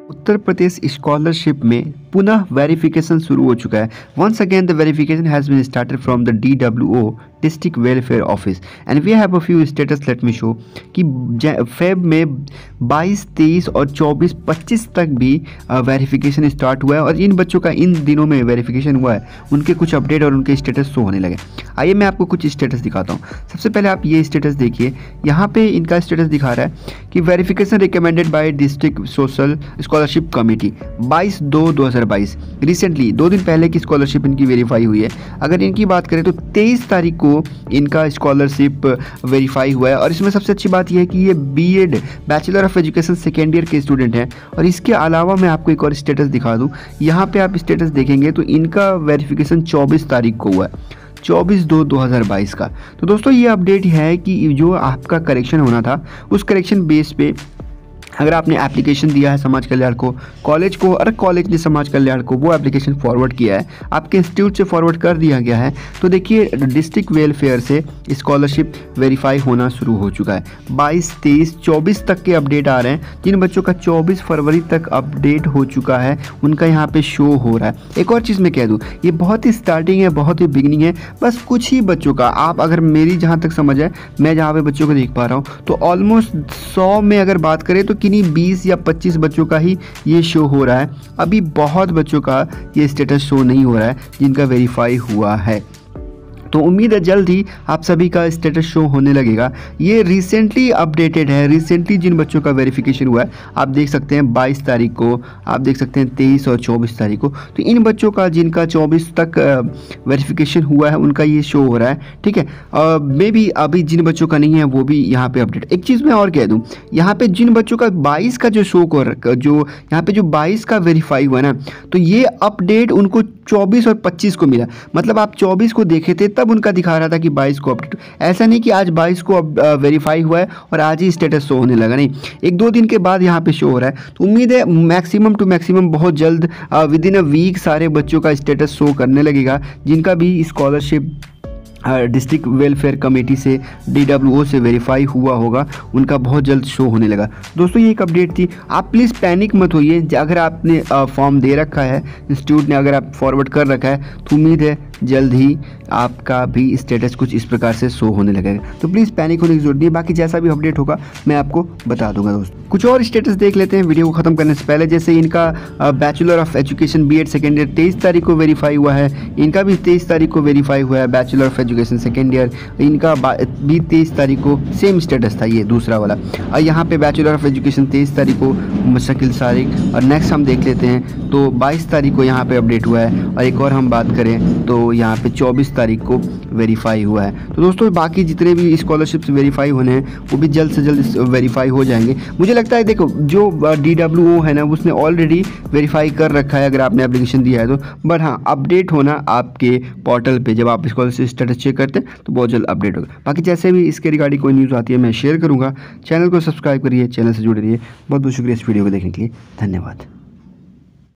Uttar Pradesh scholarship में पुनः verification शुरू हो चुका है। Once again the verification has been started from the DWO district welfare office and we have a few status. Let me show कि Feb में 22, 23 और 24, 25 तक भी वेरिफिकेशन स्टार्ट हुआ है और इन बच्चों का इन दिनों में वेरिफिकेशन हुआ है, उनके कुछ अपडेट और उनके स्टेटस शो होने लगे। आइए मैं आपको कुछ स्टेटस दिखाता हूँ। सबसे पहले आप ये स्टेटस देखिए, यहाँ पे इनका स्टेटस दिखा रहा है कि verification recommended by district social scholarship committee 22/2/2022। Recently 2 दिन पहले की स्कॉलरशिप इनकी वेरीफाई हुई है। अगर इनकी बात करें तो 23 तारीख को इनका स्कॉलरशिप वेरीफाई हुआ है और इसमें सबसे अच्छी बात यह है कि ये BEd bachelor of education second year के स्टूडेंट हैं। और इसके अलावा मैं आपको एक और स्टेटस दिखा दूं, यहाँ पे आप स्टेटस देखेंगे तो इनका वेरिफिकेशन 24 तारीख को हुआ है, 24/2/2022 का। तो दोस्तों ये अपडेट है कि जो आपका करेक्शन होना था उस करेक्शन बेस पे अगर आपने एप्लीकेशन दिया है समाज कल्याण को, कॉलेज को, और कॉलेज ने समाज कल्याण को वो एप्लीकेशन फॉरवर्ड किया है, आपके इंस्टीट्यूट से फॉरवर्ड कर दिया गया है, तो देखिए डिस्ट्रिक्ट वेलफेयर से स्कॉलरशिप वेरीफाई होना शुरू हो चुका है। 22, 23, 24 तक के अपडेट आ रहे हैं। जिन बच्चों का 24 फरवरी तक अपडेट हो चुका है उनका यहाँ पे शो हो रहा है। एक और चीज़ मैं कह दूँ, ये बहुत ही स्टार्टिंग है, बहुत ही बिगनिंग है, बस कुछ ही बच्चों का, आप अगर मेरी जहाँ तक समझ है, मैं जहाँ पे बच्चों को देख पा रहा हूँ तो ऑलमोस्ट 100 में अगर बात करें तो किन्हीं 20 या 25 बच्चों का ही ये शो हो रहा है। अभी बहुत बच्चों का ये स्टेटस शो नहीं हो रहा है जिनका वेरीफाई हुआ है। तो उम्मीद है जल्द ही आप सभी का स्टेटस शो होने लगेगा। ये रिसेंटली अपडेटेड है, रिसेंटली जिन बच्चों का वेरिफिकेशन हुआ है आप देख सकते हैं 22 तारीख को, आप देख सकते हैं 23 और 24 तारीख को। तो इन बच्चों का जिनका 24 तक वेरिफिकेशन हुआ है उनका ये शो हो रहा है, ठीक है। मे बी अभी जिन बच्चों का नहीं है वो भी यहाँ पे अपडेट। एक चीज़ मैं और कह दूँ, यहाँ पे जिन बच्चों का 22 का जो शो को जो यहाँ पे जो 22 का वेरीफाई हुआ ना, तो ये अपडेट उनको 24 और 25 को मिला। मतलब आप 24 को देखे थे तब उनका दिखा रहा था कि 22 को अपडेट। ऐसा नहीं कि आज 22 को वेरीफाई हुआ है और आज ही स्टेटस शो होने लगा, नहीं, 1-2 दिन के बाद यहाँ पे शो हो रहा है। तो उम्मीद है मैक्सिमम टू मैक्सिमम बहुत जल्द विद इन अ वीक सारे बच्चों का स्टेटस शो करने लगेगा जिनका भी स्कॉलरशिप डिस्ट्रिक्ट वेलफेयर कमेटी से DWO से वेरीफाई हुआ होगा, उनका बहुत जल्द शो होने लगा। दोस्तों ये एक अपडेट थी, आप प्लीज़ पैनिक मत होइए। अगर आपने फॉर्म दे रखा है, इंस्टीट्यूट ने अगर आप फॉरवर्ड कर रखा है, तो उम्मीद है जल्द ही आपका भी स्टेटस कुछ इस प्रकार से शो होने लगेगा। तो प्लीज़ पैनिक होने की जरूरत नहीं है, बाकी जैसा भी अपडेट होगा मैं आपको बता दूंगा। दोस्तों कुछ और स्टेटस देख लेते हैं वीडियो को ख़त्म करने से पहले। जैसे इनका bachelor of education BEd second year 23 तारीख को वेरीफाई हुआ है, इनका भी 23 तारीख को वेरीफाई हुआ है। Bachelor of education second year इनका भी 23 तारीख को सेम स्टेटस था, ये दूसरा वाला। और यहाँ पे बैचलर ऑफ एजुकेशन 23 तारीख को मुस्तकिल सारिक। और नेक्स्ट हम देख लेते हैं तो 22 तारीख को यहाँ पे अपडेट हुआ है। और एक और हम बात करें तो यहाँ पे 24 तारीख को वेरीफाई हुआ है। तो दोस्तों बाकी जितने भी स्कॉलरशिप्स वेरीफाई होने हैं वो भी जल्द से जल्द वेरीफाई हो जाएंगे। मुझे लगता है देखो जो DWO है ना उसने ऑलरेडी वेरीफाई कर रखा है अगर आपने एप्लीकेशन दिया है तो, बट हाँ अपडेट होना आपके पोर्टल पे, जब आप स्कॉलरशिप स्टेटस चेक करते हैं तो बहुत जल्द अपडेट होगा। बाकी जैसे भी इसके रिगार्डिंग कोई न्यूज़ आती है मैं शेयर करूँगा। चैनल को सब्सक्राइब करिए, चैनल से जुड़े रहिए। बहुत बहुत शुक्रिया इस वीडियो को देखने के लिए, धन्यवाद।